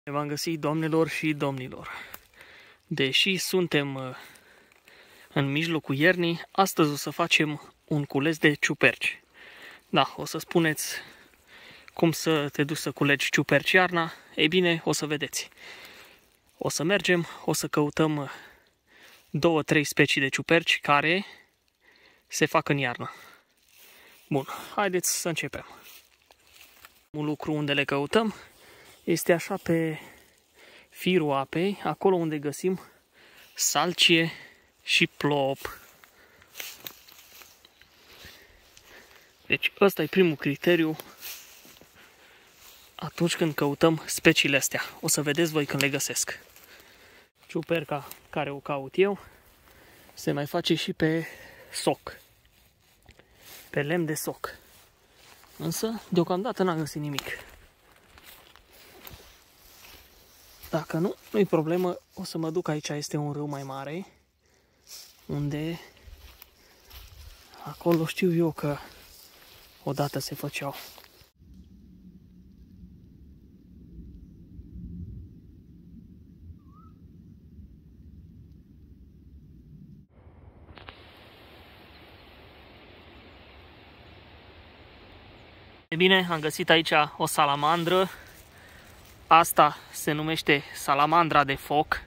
V-am găsit, doamnelor și domnilor. Deși suntem în mijlocul iernii, astăzi o să facem un cules de ciuperci. Da, o să spuneți cum să te duci să culegi ciuperci iarna. Ei bine, o să vedeți. O să mergem, o să căutăm 2-3 specii de ciuperci care se fac în iarnă. Bun, haideți să începem. Un lucru unde le căutăm este așa pe firul apei, acolo unde găsim salcie și plop. Deci ăsta e primul criteriu atunci când căutăm speciile astea. O să vedeți voi când le găsesc. Ciuperca care o caut eu se mai face și pe soc. Pe lemn de soc. Însă, deocamdată n-am găsit nimic. Dacă nu, nu-i problemă, o să mă duc aici, este un râu mai mare, unde acolo știu eu că odată se făceau. E bine, am găsit aici o salamandră. Asta se numește salamandra de foc.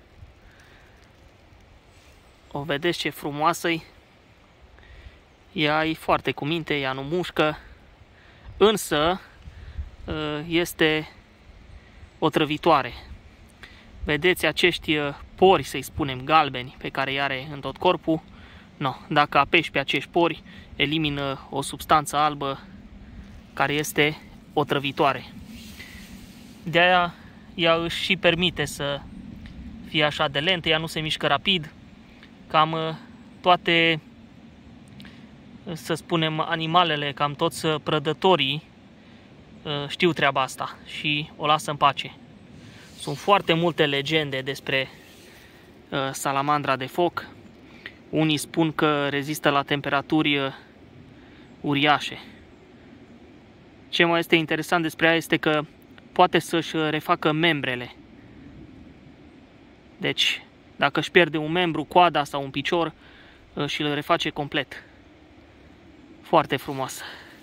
O vedeți ce frumoasă-i. Ea e foarte cu minte, ea nu mușcă. Însă este otrăvitoare. Vedeți acești pori, să-i spunem, galbeni, pe care îi are în tot corpul. No, dacă apeși pe acești pori, elimină o substanță albă care este otrăvitoare. De-aia ea își și permite să fie așa de lentă, ea nu se mișcă rapid. Cam toate, să spunem, animalele, cam toți prădătorii știu treaba asta și o lasă în pace. Sunt foarte multe legende despre salamandra de foc. Unii spun că rezistă la temperaturi uriașe. Ce mai este interesant despre ea este că poate să-și refacă membrele. Deci, dacă își pierde un membru, coada sau un picior, și îl reface complet. Foarte frumoasă.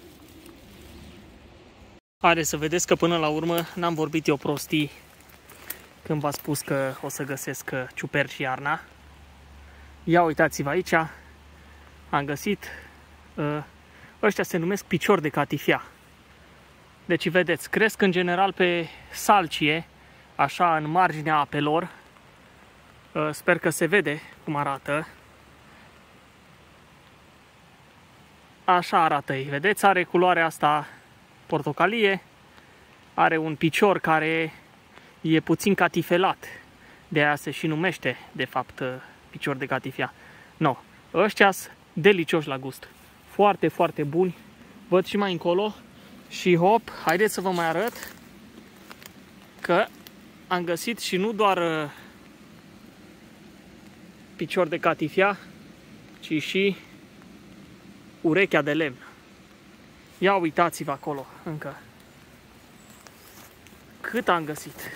Haideți să vedeți că până la urmă n-am vorbit eu prostii când v-am spus că o să găsesc ciuperci iarna. Ia uitați-vă aici, am găsit, ăștia se numesc piciori de catifea. Deci vedeți, cresc în general pe salcie, așa în marginea apelor. Sper că se vede cum arată. Așa arată ei, vedeți? Are culoarea asta portocalie, are un picior care e puțin catifelat. De aia se și numește, de fapt, picior de catifea. No, ăștia sunt delicioși la gust. Foarte, foarte buni. Văd și mai încolo. Și hop, haideți să vă mai arăt că am găsit și nu doar picior de catifea, ci și urechea de lemn. Ia uitați-vă acolo încă. Cât am găsit.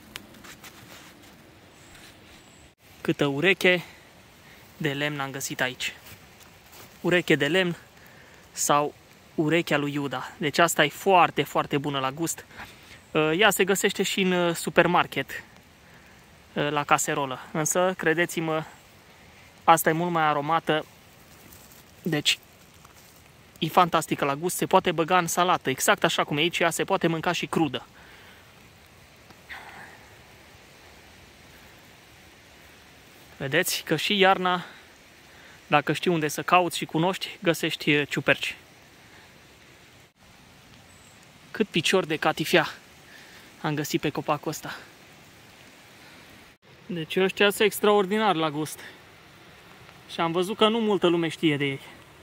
Câtă ureche de lemn am găsit aici. Ureche de lemn sau urechea lui Iuda. Deci asta e foarte, foarte bună la gust. Ea se găsește și în supermarket, la caserolă. Însă, credeți-mă, asta e mult mai aromată. Deci, e fantastică la gust. Se poate băga în salată. Exact așa cum e aici, ea se poate mânca și crudă. Vedeți că și iarna, dacă știi unde să cauți și cunoști, găsești ciuperci. Cât picior de catifea am găsit pe copacul ăsta. Deci ăștia sunt extraordinar la gust. Și am văzut că nu multă lume știe de ei.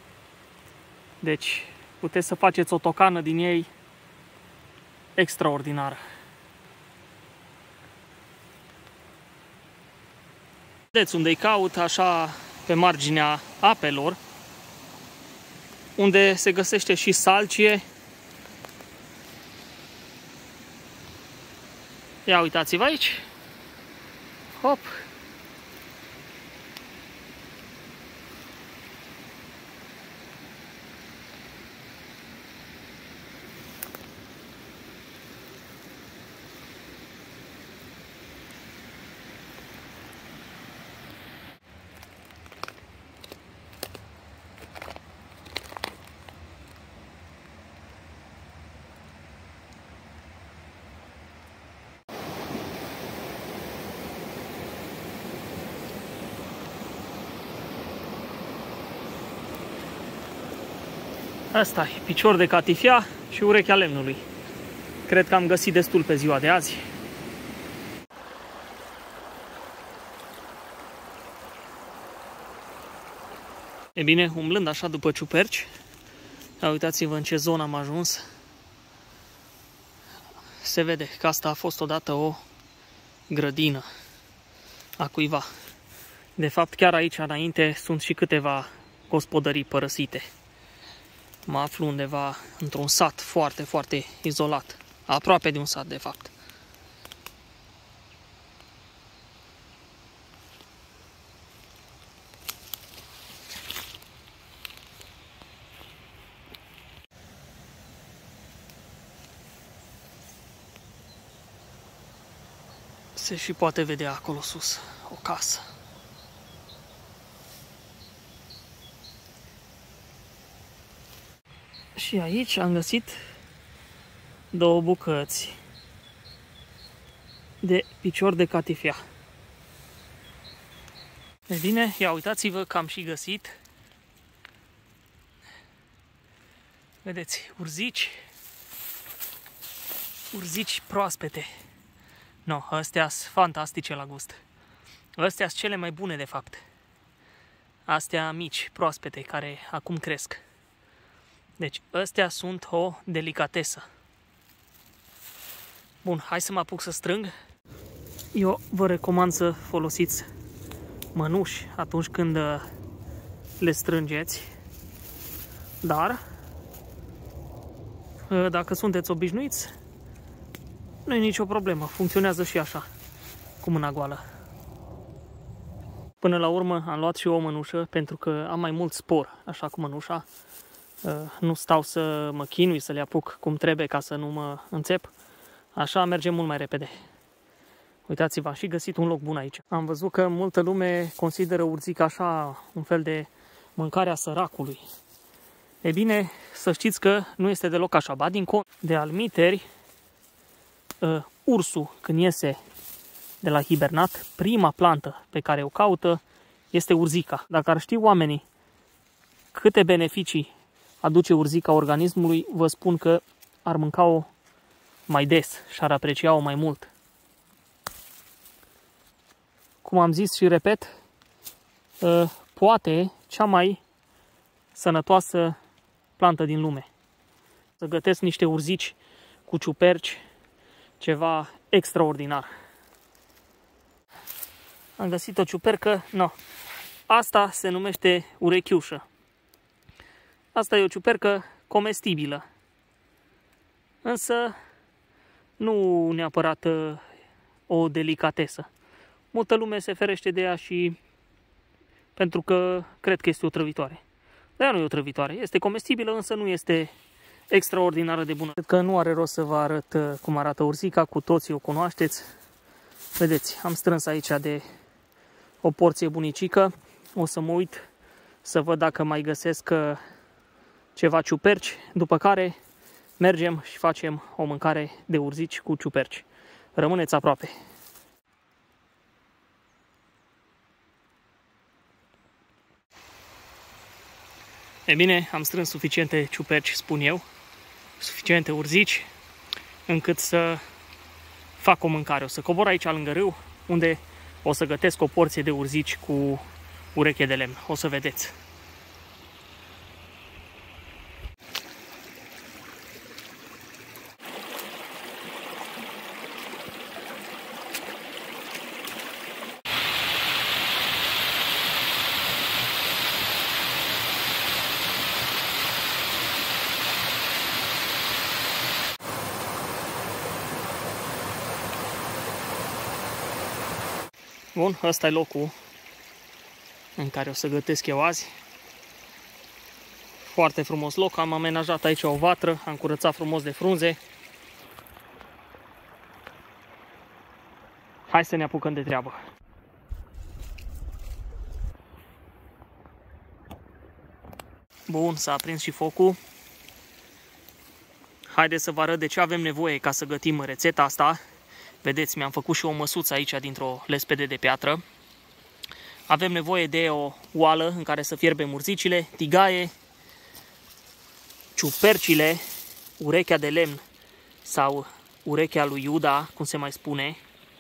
Deci puteți să faceți o tocană din ei extraordinară. Vedeți unde îi caut, așa pe marginea apelor, unde se găsește și salcie. Ia uitați-vă aici. Hop. Asta e picior de catifea și urechea lemnului. Cred că am găsit destul pe ziua de azi. E bine, umblând așa după ciuperci, uitați-vă în ce zonă am ajuns. Se vede că asta a fost odată o grădină a cuiva. De fapt, chiar aici înainte sunt și câteva gospodării părăsite. Mă aflu undeva într-un sat foarte, foarte izolat. Aproape de un sat, de fapt. Se și poate vedea acolo sus o casă. Și aici am găsit două bucăți de picior de catifea. E bine, ia uitați-vă că am și găsit. Vedeți, urzici proaspete. No, astea sunt fantastice la gust. Astea sunt cele mai bune, de fapt. Astea mici, proaspete, care acum cresc. Deci, astea sunt o delicatesă. Bun, hai să mă apuc să strâng. Eu vă recomand să folosiți mănuși atunci când le strângeți. Dar, dacă sunteți obișnuiți, nu e nicio problemă. Funcționează și așa, cu mâna goală. Până la urmă am luat și o mănușă, pentru că am mai mult spor, așa cu mănușa. Nu stau să mă chinui, să le apuc cum trebuie ca să nu mă înțep. Așa merge mult mai repede. Uitați-vă, am și găsit un loc bun aici. Am văzut că multă lume consideră urzica așa un fel de mâncarea săracului. E bine, să știți că nu este deloc așa. Ba din cont, de almiteri, ursul când iese de la hibernat, prima plantă pe care o caută este urzica. Dacă ar ști oamenii câte beneficii aduce urzica organismului, vă spun că ar mânca-o mai des și ar aprecia-o mai mult. Cum am zis și repet, poate cea mai sănătoasă plantă din lume. Să gătesc niște urzici cu ciuperci, ceva extraordinar. Am găsit o ciupercă, no. Asta se numește urechiușă. Asta e o ciupercă comestibilă. Însă nu neapărat o delicatesă. Multă lume se ferește de ea și pentru că cred că este o trăvitoare. Dar ea nu e o trăvitoare. Este comestibilă, însă nu este extraordinară de bună. Cred că nu are rost să vă arăt cum arată urzica, cu toții o cunoașteți. Vedeți, am strâns aici de o porție bunicică. O să mă uit să văd dacă mai găsesc ceva ciuperci, după care mergem și facem o mâncare de urzici cu ciuperci. Rămâneți aproape! E bine, am strâns suficiente ciuperci, spun eu, suficiente urzici, încât să fac o mâncare. O să cobor aici lângă râu, unde o să gătesc o porție de urzici cu ureche de lemn. O să vedeți. Bun, ăsta e locul în care o să gătesc eu azi. Foarte frumos loc, am amenajat aici o vatră, am curățat frumos de frunze. Hai să ne apucăm de treabă. Bun, s-a aprins și focul. Haideți să vă arăt de ce avem nevoie ca să gătim rețeta asta. Vedeți, mi-am făcut și o măsuță aici dintr-o lespede de piatră. Avem nevoie de o oală în care să fierbem urzicile, tigaie, ciupercile, urechea de lemn sau urechea lui Iuda, cum se mai spune,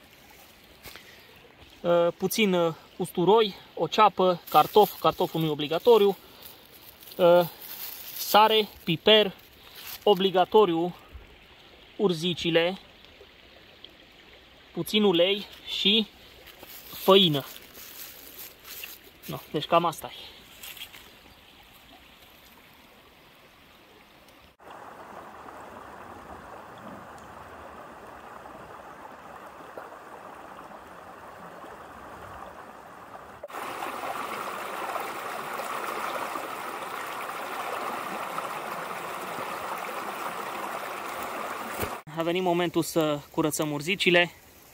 puțin usturoi, o ceapă, cartoful nu e obligatoriu, sare, piper, obligatoriu urzicile, puțin ulei și făină. No, deci cam asta e. A venit momentul să curățăm urzicile.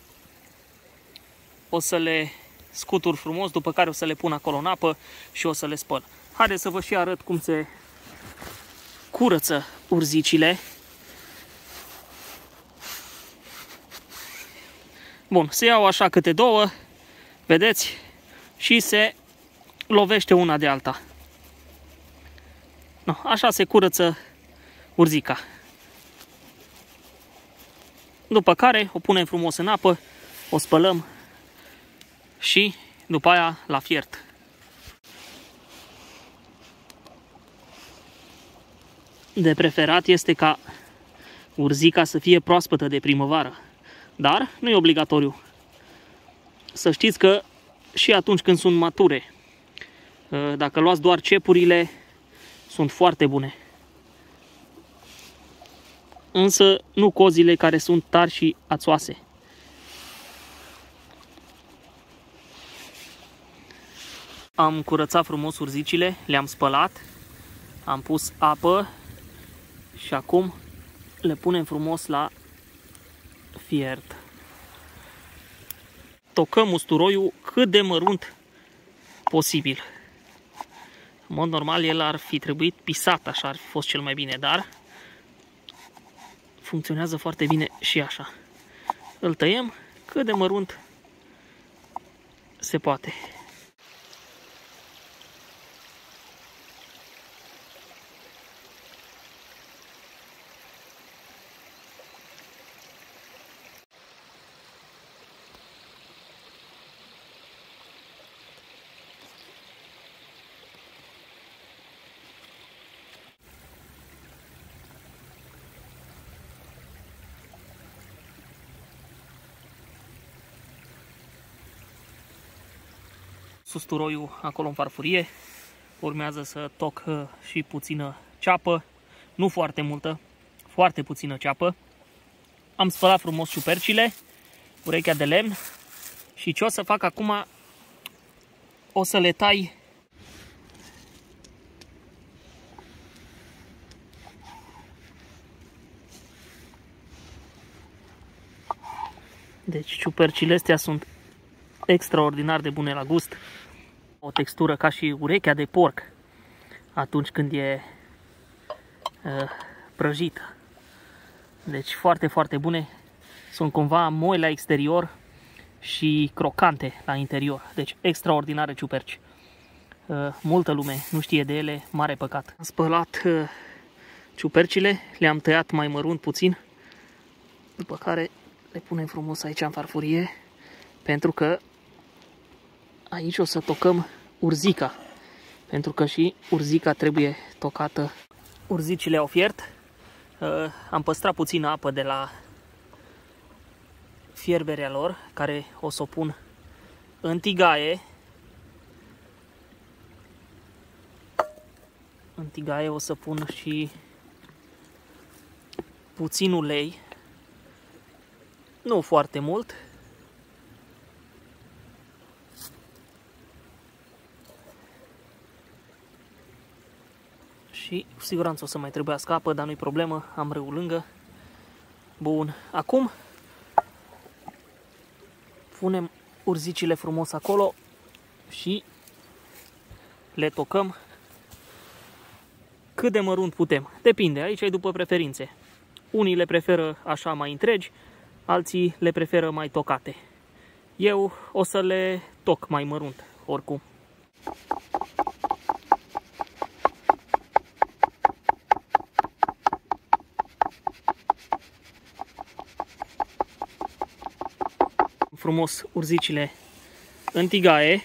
O să le scutur frumos, după care o să le pun acolo în apă și o să le spăl. Haideți să vă și arăt cum se curăță urzicile. Bun, se iau așa câte două, vedeți, și se lovește una de alta. No, așa se curăță urzica. După care o punem frumos în apă, o spălăm și după aia la fiert. De preferat este ca urzica să fie proaspătă de primăvară, dar nu e obligatoriu. Să știți că și atunci când sunt mature, dacă luați doar cepurile, sunt foarte bune. Însă nu cozile care sunt tari și ațoase. Am curățat frumos urzicile, le-am spălat, am pus apă și acum le punem frumos la fiert. Tocăm usturoiul cât de mărunt posibil. În mod normal el ar fi trebuit pisat, așa ar fi fost cel mai bine, dar funcționează foarte bine și așa. Îl tăiem cât de mărunt se poate. Usturoiul acolo în farfurie. Urmează să toc și puțină ceapă, nu foarte multă, foarte puțină ceapă. Am spălat frumos ciupercile, urechea de lemn și ce o să fac acum, o să le tai deci ciupercile astea sunt extraordinar de bune la gust. O textură ca și urechea de porc atunci când e prăjită. Deci foarte, foarte bune. Sunt cumva moi la exterior și crocante la interior. Deci extraordinare ciuperci. Multă lume nu știe de ele, mare păcat. Am spălat ciupercile, le-am tăiat mai mărunt puțin, după care le punem frumos aici în farfurie, pentru că aici o să tocăm urzica, pentru că și urzica trebuie tocată. Urzicile au fiert, am păstrat puțină apă de la fierberea lor, care o să o pun în tigaie. În tigaie o să pun și puțin ulei, nu foarte mult. Și cu siguranță o să mai trebuiască apă, dar nu-i problemă, am râul lângă. Bun, acum punem urzicile frumos acolo și le tocăm cât de mărunt putem. Depinde, aici e după preferințe. Unii le preferă așa mai întregi, alții le preferă mai tocate. Eu o să le toc mai mărunt, oricum. Frumos urzicile în tigaie.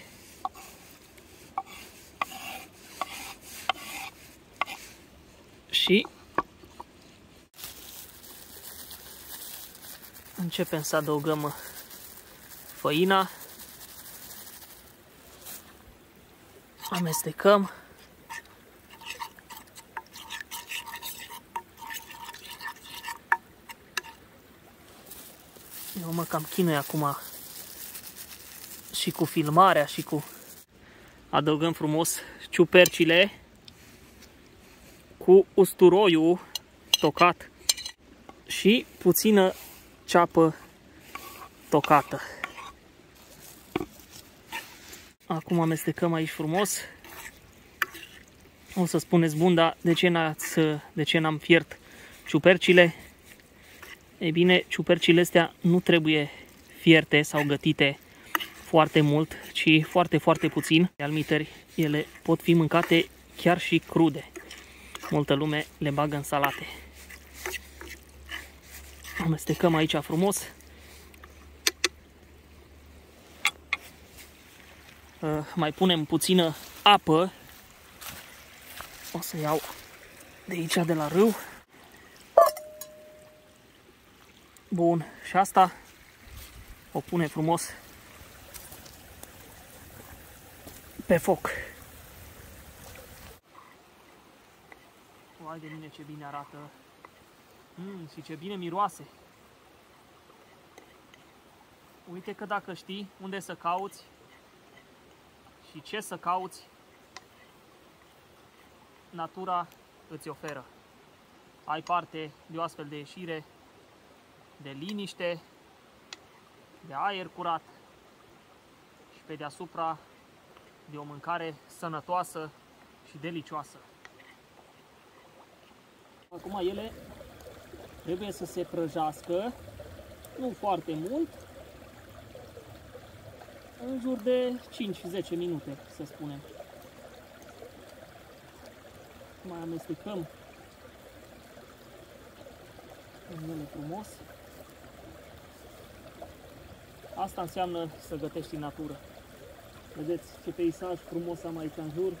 Și începem să adăugăm făina. Amestecăm. Eu mă cam chinui acum și cu filmarea și cu... Adăugăm frumos ciupercile cu usturoiul tocat și puțină ceapă tocată. Acum amestecăm aici frumos. O să spuneți, bun, dar de ce n-am fiert ciupercile? Ei bine, ciupercile astea nu trebuie fierte sau gătite foarte mult, ci foarte, foarte puțin. De almiteri, ele pot fi mâncate chiar și crude. Multă lume le bagă în salate. Amestecăm aici frumos. Mai punem puțină apă. O să iau de aici, de la râu. Bun, și asta o punem frumos pe foc. Vai de mine, ce bine arată. Și ce bine miroase. Uite că dacă știi unde să cauți și ce să cauți, natura îți oferă. Ai parte de o astfel de ieșire, de liniște, de aer curat și pe deasupra de o mâncare sănătoasă și delicioasă. Acum ele trebuie să se prăjească, nu foarte mult, în jur de 5-10 minute, să spunem. Mai amestecăm în ele frumos. Asta înseamnă să gătești în natură. Vedeți ce peisaj frumos am aici în jur.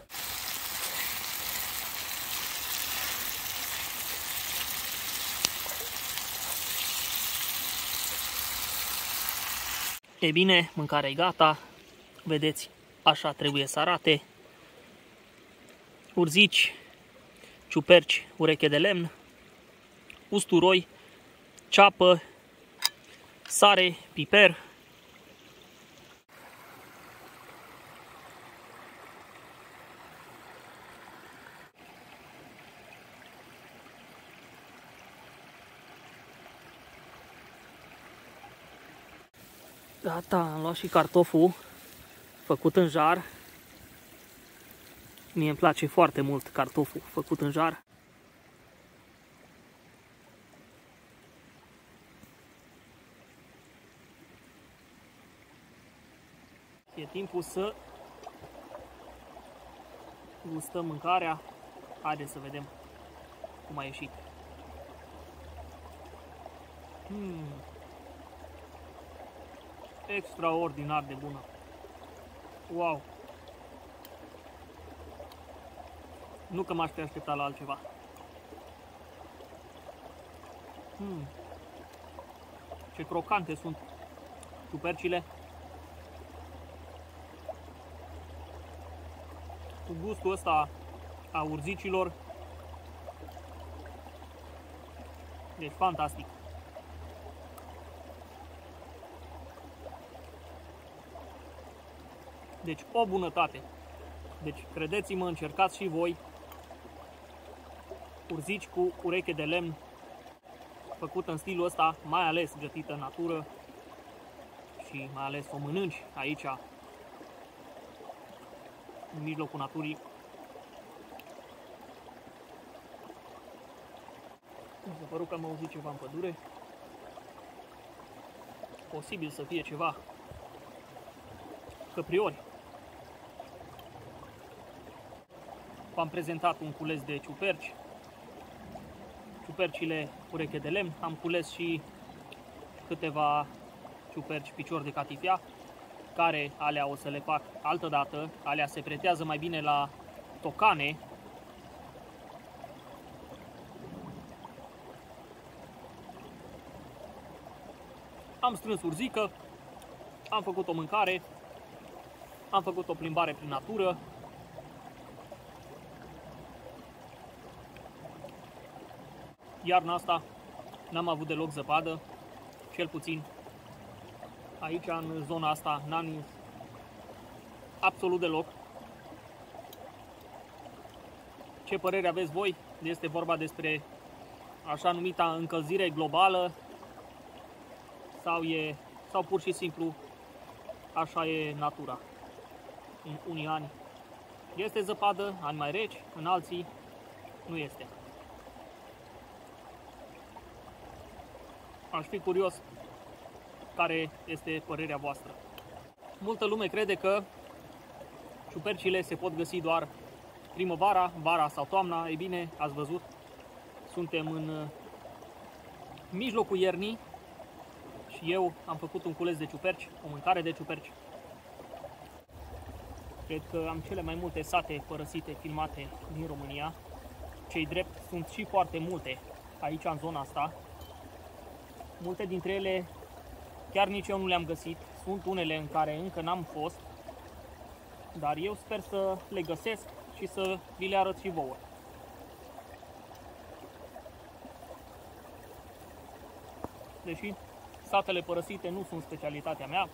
E bine, mâncarea e gata. Vedeți, așa trebuie să arate. Urzici, ciuperci, ureche de lemn, usturoi, ceapă, sare, piper. Gata, am luat și cartoful făcut în jar. Mie îmi place foarte mult cartoful făcut în jar. E timpul să gustăm mâncarea. Haideți să vedem cum a ieșit. Extraordinar de bună. Wow! Nu că m-aș fi așteptat la altceva. Ce crocante sunt ciupercile. Cu gustul ăsta a urzicilor. Deci fantastic. Deci o bunătate. Deci credeți-mă, încercați și voi. urzici cu ureche de lemn, făcută în stilul ăsta, mai ales gătită în natură și mai ales o mănânci aici, în mijlocul naturii. Mi s-a părut că am auzit ceva în pădure. Posibil să fie ceva căpriori. V-am prezentat un cules de ciuperci. Ciupercile ureche de lemn. Am cules și câteva ciuperci picior de catifea, care alea o să le fac altă dată. Alea se pretează mai bine la tocane. Am strâns urzică, am făcut o mâncare, am făcut o plimbare prin natură. Iarna asta n-am avut deloc zăpadă, cel puțin aici în zona asta n-am nins absolut deloc. Ce părere aveți voi? Este vorba despre așa numita încălzire globală sau pur și simplu așa e natura? În unii ani este zăpadă, ani mai reci, în alții nu este. Aș fi curios care este părerea voastră. Multă lume crede că ciupercile se pot găsi doar primăvara, vara sau toamna. Ei bine, ați văzut, suntem în mijlocul iernii și eu am făcut un cules de ciuperci, o mâncare de ciuperci. Cred că am cele mai multe sate părăsite filmate din România. Cei drept, sunt și foarte multe aici în zona asta. Multe dintre ele chiar nici eu nu le-am găsit. Sunt unele în care încă n-am fost, dar eu sper să le găsesc și să vi le arăt și vouă. Deși satele părăsite nu sunt specialitatea mea.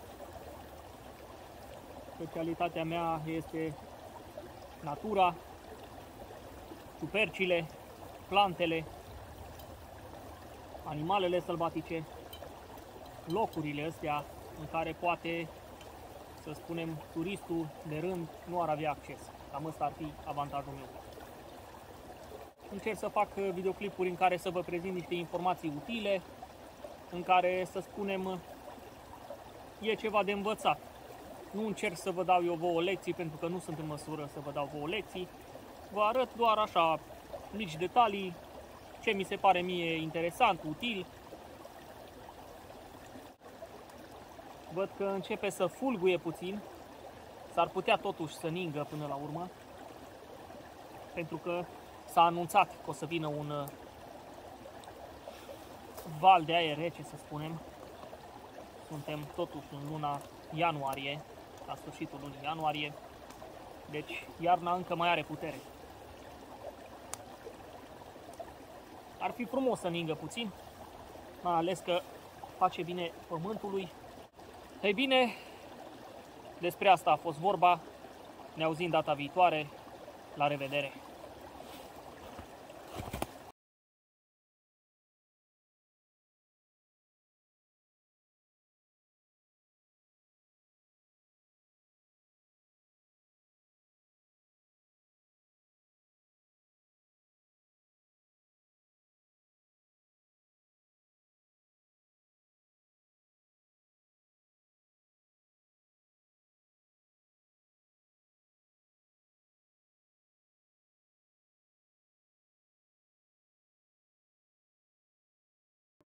Specialitatea mea este natura, ciupercile, plantele, animalele sălbatice, locurile astea în care poate, să spunem, turistul de rând nu ar avea acces. Cam ăsta ar fi avantajul meu. Încerc să fac videoclipuri în care să vă prezint niște informații utile, în care, să spunem, e ceva de învățat. Nu încerc să vă dau eu vouă lecții, pentru că nu sunt în măsură să vă dau vouă lecții. Vă arăt doar așa mici detalii, ce mi se pare mie interesant, util. Văd că începe să fulguie puțin. S-ar putea totuși să ningă până la urmă, pentru că s-a anunțat că o să vină un val de aer rece, să spunem. Suntem totuși în luna ianuarie, la sfârșitul lunii ianuarie, deci iarna încă mai are putere. Ar fi frumos să ningă puțin, mai ales că face bine pământului. Ei bine, despre asta a fost vorba. Ne auzim data viitoare. La revedere!